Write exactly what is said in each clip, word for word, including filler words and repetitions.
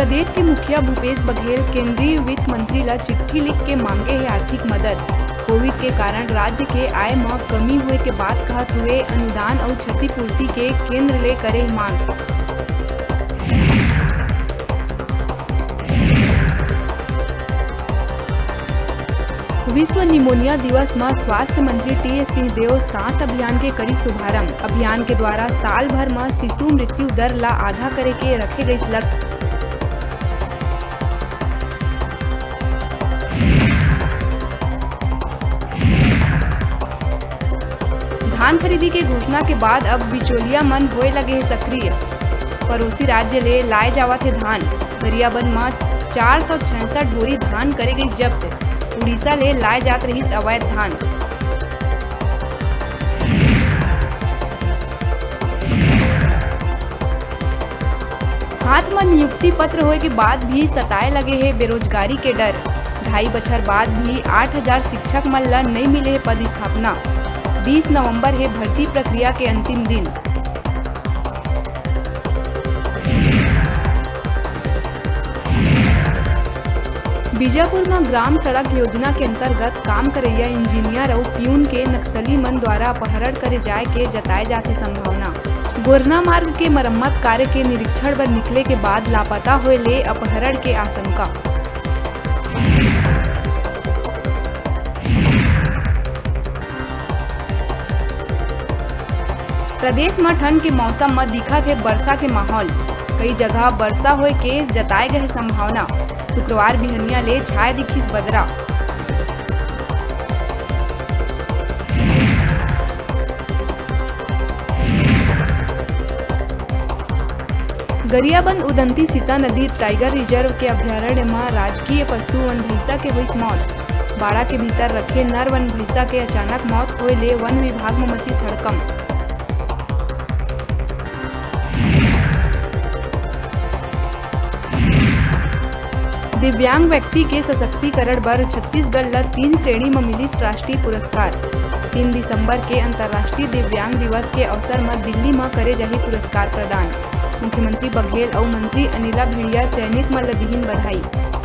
प्रदेश के मुखिया भूपेश बघेल केंद्रीय वित्त मंत्री ला चिट्ठी लिख के मांगे है आर्थिक मदद। कोविड के कारण राज्य के आय में कमी हुए के बाद कहत हुए अनुदान और क्षतिपूर्ति के केंद्र ले करे मांग। विश्व निमोनिया दिवस में स्वास्थ्य मंत्री टी एस सिंहदेव सांस अभियान के करी शुभारंभ। अभियान के द्वारा साल भर में शिशु मृत्यु दर ला आधा करे के रखे गई लक्ष्य। धान खरीदी के घोषणा के बाद अब बिचौलिया मन होए लगे है सक्रिय। पड़ोसी राज्य ले लाए जावत है धान। गरियाबंद में चार सौ छियासठ बोरी धान करे गई जब्त। उड़ीसा ले लाए जात रही अवैध धान। हाथ में नियुक्ति पत्र होए के बाद भी सताए लगे है बेरोजगारी के डर। ढाई बछर बाद भी आठ हजार शिक्षक मन ला नहीं मिले है पद स्थापना। बीस नवंबर है भर्ती प्रक्रिया के अंतिम दिन। बीजापुर में ग्राम सड़क योजना के अंतर्गत काम करैया इंजीनियर और प्यून के नक्सली मन द्वारा अपहरण करे जाए के जताए जाते संभावना। गोरना मार्ग के मरम्मत कार्य के निरीक्षण पर निकले के बाद लापता हुए ले अपहरण के आशंका। प्रदेश में ठंड के मौसम में दिखत है वर्षा के माहौल। कई जगह वर्षा होए के जताए गए संभावना। शुक्रवार बिहनिया ले छाए दिखिस बदरा। गरियाबंद उदंती सीता नदी टाइगर रिजर्व के अभ्यारण्य में राजकीय पशु वन भैंसा के हुई मौत। बाड़ा के भीतर रखे नर वन भैंसा के अचानक मौत होए ले वन विभाग में मची हड़कंप। दिव्यांग व्यक्ति के सशक्तिकरण पर छत्तीसगढ़ ला तीन श्रेणी में मिली राष्ट्रीय पुरस्कार। तीन दिसंबर के अंतर्राष्ट्रीय दिव्यांग दिवस के अवसर में दिल्ली में करे जाही पुरस्कार प्रदान। मुख्यमंत्री बघेल और मंत्री अनिला भेड़िया चयनित मन ला दिहिन बधाई।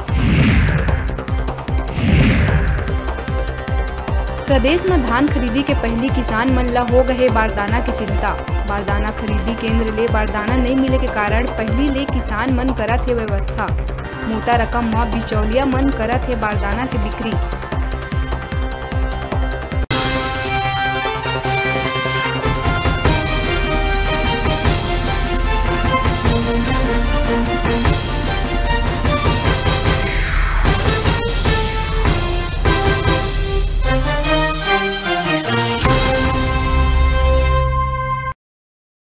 प्रदेश में धान खरीदी के पहली किसान मन ला हो गए बारदाना की चिंता। बारदाना खरीदी केंद्र ले बारदाना नहीं मिले के कारण पहली ले किसान मन करत है व्यवस्था। मोटा रकम में बिचौलिया मन करत है बारदाना के बिक्री।